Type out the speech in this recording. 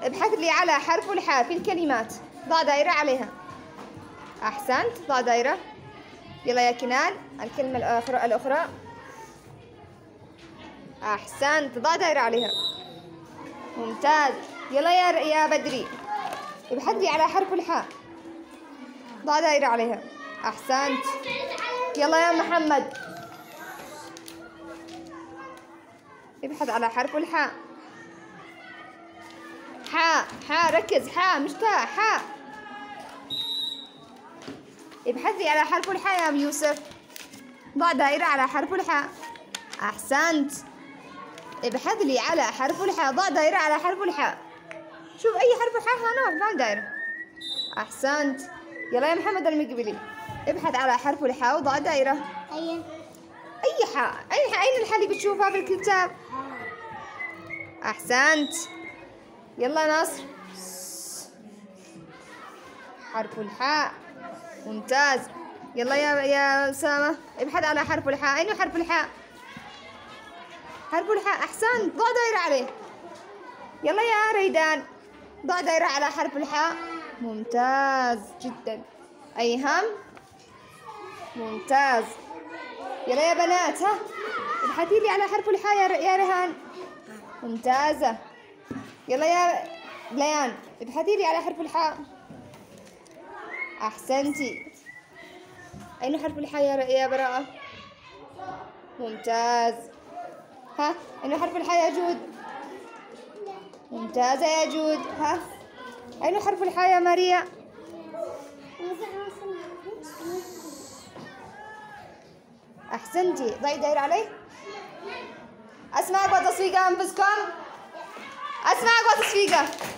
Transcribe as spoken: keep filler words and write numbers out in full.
ابحث لي على حرف الحاء في الكلمات. ضع دائرة عليها. أحسنت. ضع دائرة. يلا يا كنان الكلمة الأخرى الأخرى. أحسنت. ضع دائرة عليها. ممتاز. يلا يا يا بدري ابحث لي على حرف الحاء. ضع دائرة عليها. أحسنت. يلا يا محمد ابحث على حرف الحاء. حاء حاء ركز. حاء مش تاء. حاء. ابحث لي على حرف الحاء يا أبو يوسف. ضع دائرة على حرف الحاء. أحسنت. ابحث لي على حرف الحاء. ضع دائرة على حرف الحاء. شوف أي حرف الحاء هنا. ضع دائرة. أحسنت. يلا يا محمد المقبلي ابحث على حرف الحاء وضع دائرة. أي أي حاء. أي حاء. أين الحاء اللي بتشوفها في الكتاب؟ أحسنت. يلا نصر. حرف الحاء. ممتاز. يلا يا يا أسامة ابحث على حرف الحاء. أين حرف الحاء؟ حرف الحاء. أحسنت. ضع دائرة عليه. يلا يا ريدان ضع دائرة على حرف الحاء. ممتاز جدا. أيهم. ممتاز. يلا يا بنات ها ابحثي لي على حرف الحاء يا يا رهان. ممتازة. يلا يا ليان ابحثي لي على حرف الحاء. أحسنتي. أين حرف الحاء يا يا براءة؟ ممتاز. ها أين حرف الحاء يا جود؟ ممتازة يا جود. ها أين حرف الحاء يا ماريا؟ أحسنتي. ضعي دائرة عليه. أسمعك وتصفيق أنفسكم. أسمعك وتصفيقه.